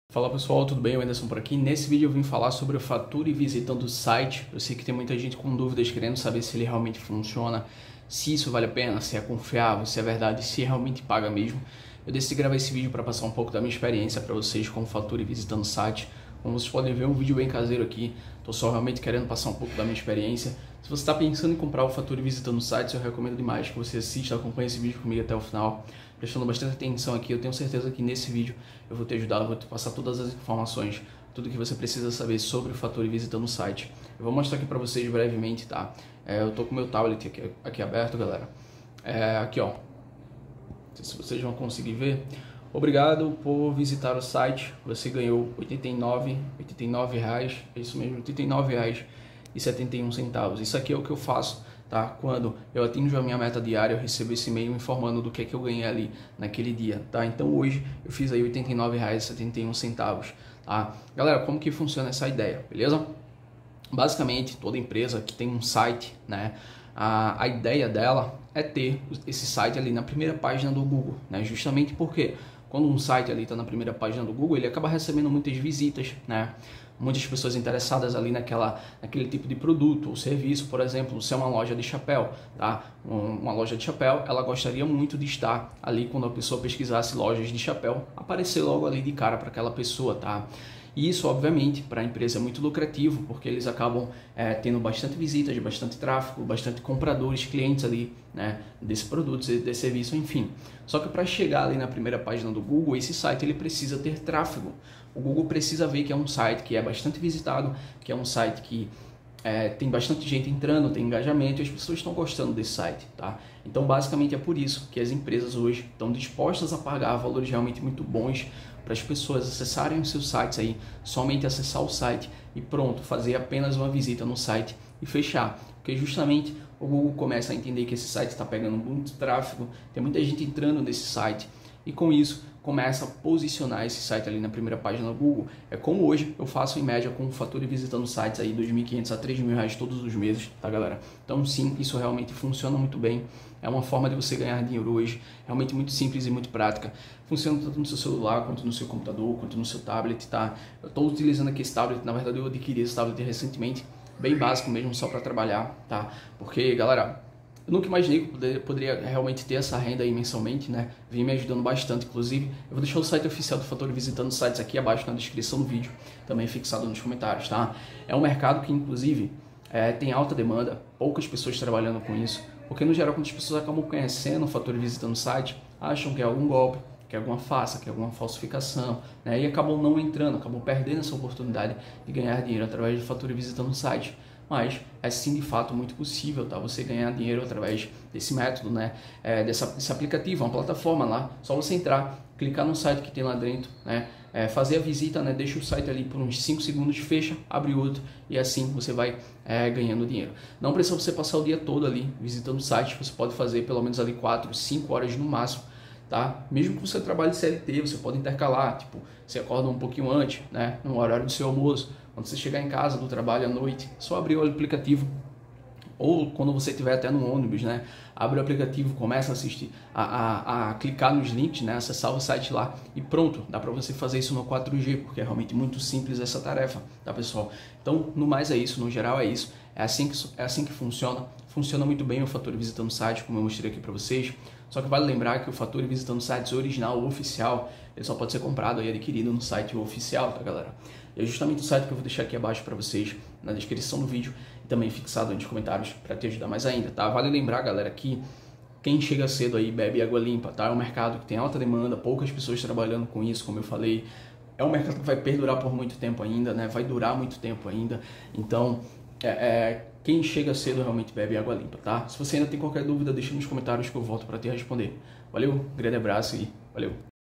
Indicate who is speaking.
Speaker 1: Fala pessoal, tudo bem? O Anderson por aqui. Nesse vídeo eu vim falar sobre o Fature visitando o site. Eu sei que tem muita gente com dúvidas querendo saber se ele realmente funciona, se isso vale a pena, se é confiável, se é verdade, se realmente paga mesmo. Eu decidi gravar esse vídeo para passar um pouco da minha experiência para vocês com o Fature visitando o site. Como vocês podem ver, é um vídeo bem caseiro aqui. Estou só realmente querendo passar um pouco da minha experiência. Se você está pensando em comprar o Fature visitando o site, eu recomendo demais que você assista, acompanhe esse vídeo comigo até o final, prestando bastante atenção aqui. Eu tenho certeza que nesse vídeo eu vou te ajudar, eu vou te passar todas as informações, tudo que você precisa saber sobre o Fature visitando o site. Eu vou mostrar aqui para vocês brevemente, tá? Eu tô com o meu tablet aqui aberto, galera. Aqui, ó. Não sei se vocês vão conseguir ver. Obrigado por visitar o site. Você ganhou R$ 89 reais. É isso mesmo, R$ 89,71. Isso aqui é o que eu faço, tá? Quando eu atingo a minha meta diária, eu recebo esse e-mail informando do que é que eu ganhei ali naquele dia, tá? Então hoje eu fiz aí R$ 89,71, tá? Galera, como que funciona essa ideia, beleza? Basicamente, toda empresa que tem um site, né? A ideia dela é ter esse site ali na primeira página do Google, né? Justamente porque quando um site ali está na primeira página do Google, ele acaba recebendo muitas visitas, né? Muitas pessoas interessadas ali naquele tipo de produto ou serviço. Por exemplo, se é uma loja de chapéu, tá? Uma loja de chapéu, ela gostaria muito de estar ali quando a pessoa pesquisasse lojas de chapéu, aparecer logo ali de cara para aquela pessoa, tá? E isso, obviamente, para a empresa é muito lucrativo, porque eles acabam tendo bastante visitas, bastante tráfego, bastante compradores, clientes ali, né, desse produto, desse serviço, enfim. Só que para chegar ali na primeira página do Google, esse site ele precisa ter tráfego. O Google precisa ver que é um site que é bastante visitado, que é um site que tem bastante gente entrando, tem engajamento e as pessoas estão gostando desse site, tá? Então, basicamente é por isso que as empresas hoje estão dispostas a pagar valores realmente muito bons para as pessoas acessarem os seus sites aí, somente acessar o site e pronto, fazer apenas uma visita no site e fechar. Porque justamente o Google começa a entender que esse site está pegando muito tráfego, tem muita gente entrando nesse site e com isso começa a posicionar esse site ali na primeira página do Google. É como hoje eu faço em média com o Fature visitando sites aí R$ 2.500 a R$ 3.000 todos os meses, tá galera? Então sim, isso realmente funciona muito bem. É uma forma de você ganhar dinheiro hoje, realmente muito simples e muito prática. Funciona tanto no seu celular, quanto no seu computador, quanto no seu tablet, tá? Eu estou utilizando aqui esse tablet, na verdade eu adquiri esse tablet recentemente, bem básico mesmo, só para trabalhar, tá? Porque, galera, eu nunca imaginei que eu poderia realmente ter essa renda aí mensalmente, né? Vem me ajudando bastante, inclusive. Eu vou deixar o site oficial do Fature visitando sites aqui abaixo na descrição do vídeo, também fixado nos comentários, tá? É um mercado que, inclusive, tem alta demanda, poucas pessoas trabalhando com isso, porque no geral, quando as pessoas acabam conhecendo o Fature visitando o site, acham que é algum golpe, que é alguma farsa, que é alguma falsificação, né? E acabam não entrando, acabam perdendo essa oportunidade de ganhar dinheiro através do Fature visitando o site. Mas é sim de fato muito possível, tá? Você ganhar dinheiro através desse método, né? Desse aplicativo, uma plataforma lá. Só você entrar, clicar no site que tem lá dentro, né? Fazer a visita, né? Deixa o site ali por uns 5 segundos, fecha, abre outro e assim você vai ganhando dinheiro. Não precisa você passar o dia todo ali visitando o site, você pode fazer pelo menos ali 4, 5 horas no máximo, tá? Mesmo que você trabalhe CLT, você pode intercalar, tipo, você acorda um pouquinho antes, né? No horário do seu almoço. Quando você chegar em casa do trabalho à noite, só abrir o aplicativo, ou quando você estiver até no ônibus, né? Abre o aplicativo, começa a assistir, a clicar nos links, né? Acessar o site lá e pronto, dá para você fazer isso no 4G, porque é realmente muito simples essa tarefa, tá pessoal? Então, no mais é isso, no geral é isso, é assim que funciona. Funciona muito bem o Fature visitando o site, como eu mostrei aqui para vocês. Só que vale lembrar que o Fature visitando sites original, oficial, ele só pode ser comprado e adquirido no site oficial, tá galera? E é justamente o site que eu vou deixar aqui abaixo para vocês, na descrição do vídeo e também fixado aí nos comentários para te ajudar mais ainda, tá? Vale lembrar, galera, que quem chega cedo aí bebe água limpa, tá? É um mercado que tem alta demanda, poucas pessoas trabalhando com isso, como eu falei. É um mercado que vai perdurar por muito tempo ainda, né? Vai durar muito tempo ainda. Então, quem chega cedo realmente bebe água limpa, tá? Se você ainda tem qualquer dúvida, deixa nos comentários que eu volto para te responder. Valeu, grande abraço e valeu!